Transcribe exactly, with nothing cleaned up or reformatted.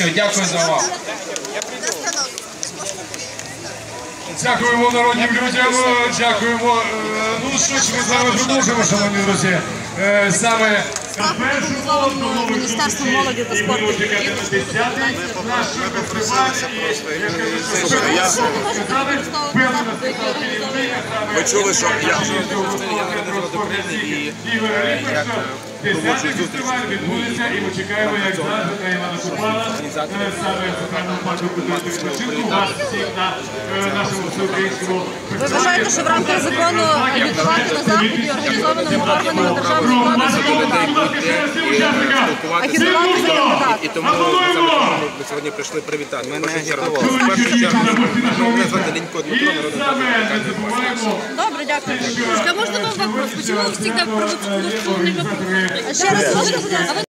Все, дякую за увагу. Дякуємо народним людям, дякуємо. Ну що ж, ми з вами продовжуємо, шановні друзі. Саме Міністерство молоді та спорту. Ви чули, що я народ України і як проводжу зустріч відбудеться, і ми чекаємо, як завжди, на Івана Купала, саме в Центральному парку культурної відпочинку, вас всіх на нашому всеукраїнському Ви вважаєте, що в рамках закону агітувати на заході, організованому органами державної влади, агітувати за кандидата? і тому ми сьогодні прийшли привітати. В першу чергу, в першу чергу, мене звати Лінько Дмитро, народний депутат. Добре, дякую. А можно вам вопрос? Почему вы всегда провоцируете? Ще раз, можете, будь ласка?